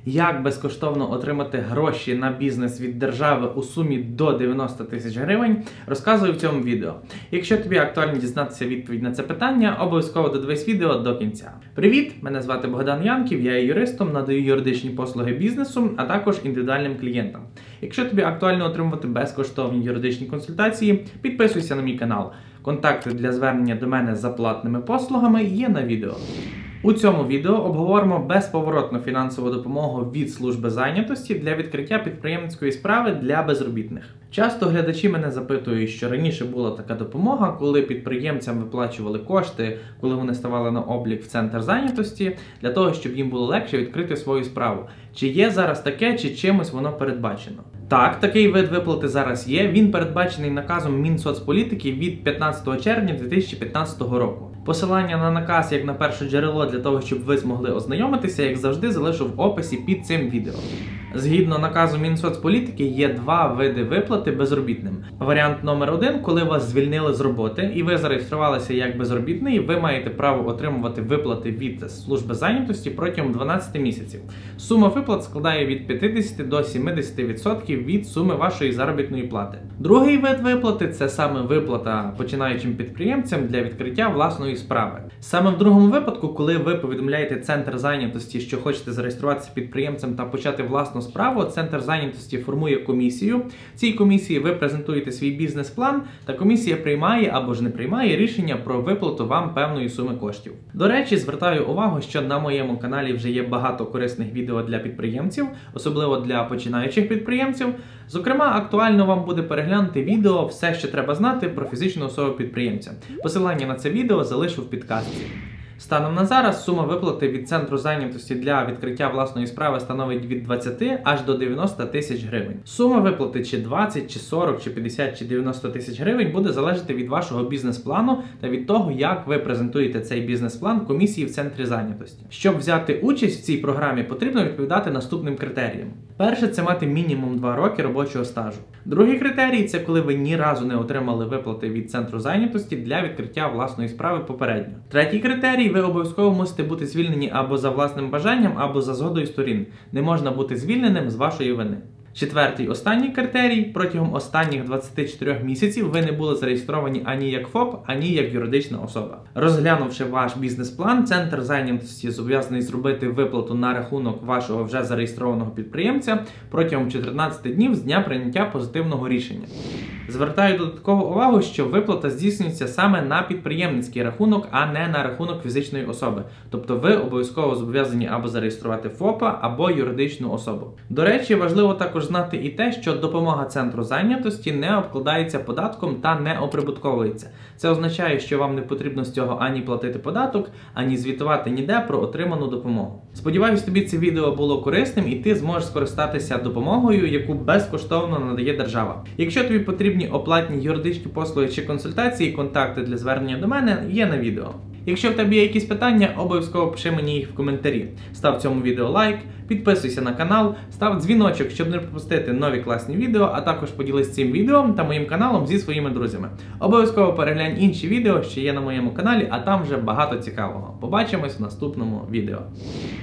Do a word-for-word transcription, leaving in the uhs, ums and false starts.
Як безкоштовно отримати гроші на бізнес від держави у сумі до дев'яноста тисяч гривень, розказую в цьому відео. Якщо тобі актуально дізнатися відповідь на це питання, обов'язково додивись відео до кінця. Привіт! Мене звати Богдан Янків, я є юристом, надаю юридичні послуги бізнесу, а також індивідуальним клієнтам. Якщо тобі актуально отримувати безкоштовні юридичні консультації, підписуйся на мій канал. Контакти для звернення до мене за платними послугами є на відео. У цьому відео обговоримо безповоротну фінансову допомогу від служби зайнятості для відкриття підприємницької справи для безробітних. Часто глядачі мене запитують, що раніше була така допомога, коли підприємцям виплачували кошти, коли вони ставали на облік в центр зайнятості, для того, щоб їм було легше відкрити свою справу. Чи є зараз таке, чи чимось воно передбачено? Так, такий вид виплати зараз є. Він передбачений наказом Мінсоцполітики від п'ятнадцятого червня дві тисячі п'ятнадцятого року. Посилання на наказ як на перше джерело для того, щоб ви змогли ознайомитися, як завжди, залишу в описі під цим відео. Згідно наказу Мінсоцполітики є два види виплати безробітним. Варіант номер один, коли вас звільнили з роботи і ви зареєструвалися як безробітний, ви маєте право отримувати виплати від служби зайнятості протягом дванадцяти місяців. Сума виплат складає від п'ятдесяти до сімдесяти відсотків від суми вашої заробітної плати. Другий вид виплати – це саме виплата починаючим підприємцям для відкриття власної справи. Саме в другому випадку, коли ви повідомляєте центр зайнятості, що хочете зареєструватися підприємцем та почати власну справу, центр зайнятості формує комісію. В цій комісії ви презентуєте свій бізнес-план, та комісія приймає або ж не приймає рішення про виплату вам певної суми коштів. До речі, звертаю увагу, що на моєму каналі вже є багато корисних відео для підприємців, особливо для починаючих підприємців. Зокрема, актуально вам буде переглянути відео «Все, що треба знати про фізичну особу-підприємця». Посилання на це відео залишу в підказці. Станом на зараз сума виплати від центру зайнятості для відкриття власної справи становить від двадцяти аж до дев'яноста тисяч гривень. Сума виплати чи двадцять, чи сорок, чи п'ятдесят, чи дев'яносто тисяч гривень буде залежати від вашого бізнес-плану та від того, як ви презентуєте цей бізнес-план комісії в центрі зайнятості. Щоб взяти участь в цій програмі, потрібно відповідати наступним критеріям. Перше – це мати мінімум два роки робочого стажу. Другий критерій – це коли ви ні разу не отримали виплати від центру зайнятості для відкриття власної справи попередньо. Третій критерій – ви обов'язково мусите бути звільнені або за власним бажанням, або за згодою сторін. Не можна бути звільненим з вашої вини. Четвертий, останній критерій – протягом останніх двадцяти чотирьох місяців ви не були зареєстровані ані як ФОП, ані як юридична особа. Розглянувши ваш бізнес-план, центр зайнятості зобов'язаний зробити виплату на рахунок вашого вже зареєстрованого підприємця протягом чотирнадцяти днів з дня прийняття позитивного рішення. Звертаю додаткову увагу, що виплата здійснюється саме на підприємницький рахунок, а не на рахунок фізичної особи. Тобто ви обов'язково зобов'язані або зареєструвати ФОПа, або юридичну особу. До речі, важливо також знати і те, що допомога центру зайнятості не обкладається податком та не оприбутковується. Це означає, що вам не потрібно з цього ані платити податок, ані звітувати ніде про отриману допомогу. Сподіваюсь, тобі це відео було корисним і ти зможеш скористатися допомогою, яку безкоштовно надає держава. Якщо тобі потрібні оплатні юридичні послуги чи консультації, контакти для звернення до мене є на відео. Якщо в тебе є якісь питання, обов'язково пиши мені їх в коментарі. Став цьому відео лайк, підписуйся на канал, став дзвіночок, щоб не пропустити нові класні відео, а також поділись цим відео та моїм каналом зі своїми друзями. Обов'язково переглянь інші відео, що є на моєму каналі, а там вже багато цікавого. Побачимось в наступному відео.